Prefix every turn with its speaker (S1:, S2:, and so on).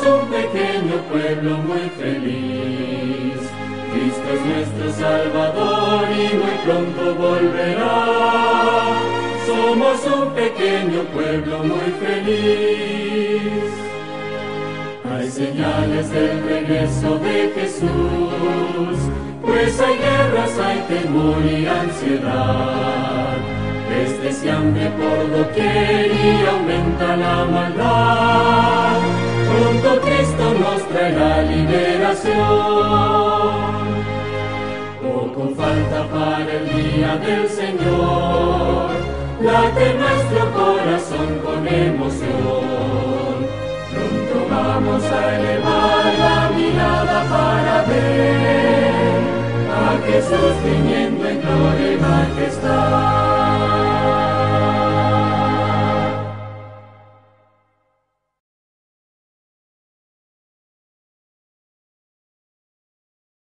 S1: un pequeño pueblo muy feliz. Cristo es nuestro Salvador y muy pronto volverá. Somos un pequeño pueblo muy feliz. Hay señales del regreso de Jesús, pues hay guerras, hay temor y ansiedad. Pestes y hambre por doquier y aumenta la maldad. Pronto Cristo nos traerá liberación. Poco falta para el día del Señor. Late nuestro corazón con emoción. Pronto vamos a elevar la mirada para ver a Jesús viniendo en gloria y majestad.